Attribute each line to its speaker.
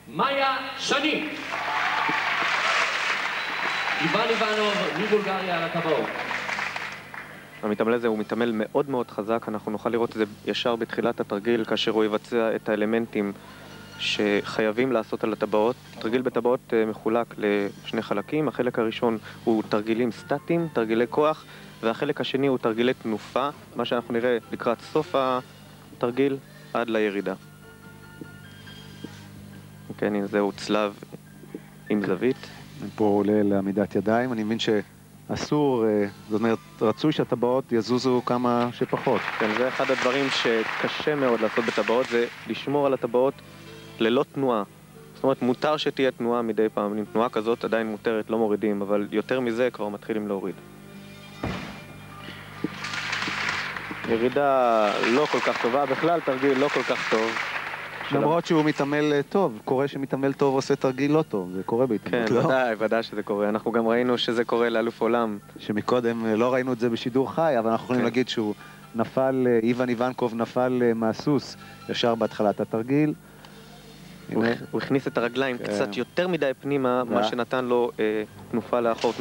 Speaker 1: מאיה שני. איוון איוונוב מבולגריה על הטבעות.
Speaker 2: המתעמל הזה הוא מתעמל מאוד מאוד חזק, אנחנו נוכל לראות את זה ישר בתחילת התרגיל כאשר הוא יבצע את האלמנטים שחייבים לעשות על הטבעות. תרגיל בטבעות מחולק לשני חלקים, החלק הראשון הוא תרגילים סטטיים, תרגילי כוח, והחלק השני הוא תרגילי תנופה, מה שאנחנו נראה לקראת סוף התרגיל עד לירידה. כן, הנה זהו צלב עם זווית.
Speaker 3: פה עולה לעמידת ידיים, אני מבין שאסור, זאת אומרת, רצוי שהטבעות יזוזו כמה שפחות.
Speaker 2: כן, זה אחד הדברים שקשה מאוד לעשות בטבעות, זה לשמור על הטבעות ללא תנועה. זאת אומרת, מותר שתהיה תנועה מדי פעם, עם תנועה כזאת עדיין מותרת, לא מורידים, אבל יותר מזה כבר מתחילים להוריד. ירידה לא כל כך טובה, בכלל תרגיל לא כל כך טוב.
Speaker 3: למרות שהוא מתעמל טוב, קורה שמתעמל טוב עושה תרגיל לא טוב, זה קורה בהתעמלות,
Speaker 2: כן,
Speaker 3: לא?
Speaker 2: ודאי שזה קורה. אנחנו גם ראינו שזה קורה לאלוף עולם.
Speaker 3: שמקודם לא ראינו את זה בשידור חי, אבל אנחנו יכולים להגיד שהוא נפל, איוון איוונקוב נפל מהסוס ישר בהתחלת התרגיל.
Speaker 2: הוא הכניס את הרגליים קצת יותר מדי פנימה, מה שנתן לו תנופה לאחור.